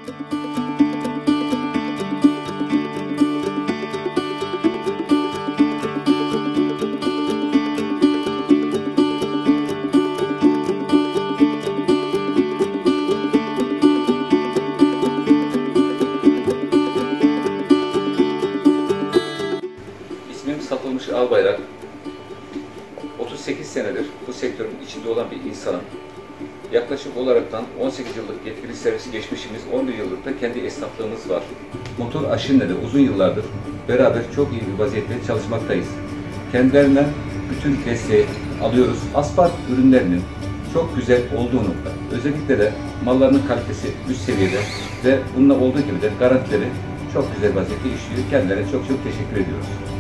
İsmim Satılmış Albayrak. 38 senedir bu sektörün içinde olan bir insanım. Yaklaşık olaraktan 18 yıllık yetkili servisi geçmişimiz, 11 yıllık da kendi esnaflığımız var. Motor Aşin'le de uzun yıllardır beraber çok iyi bir vaziyette çalışmaktayız. Kendilerinden bütün desteği alıyoruz. Aspart ürünlerinin çok güzel olduğunu, özellikle de mallarının kalitesi üst seviyede ve bununla olduğu gibi de garantileri çok güzel vaziyette işliyor. Kendilerine çok çok teşekkür ediyoruz.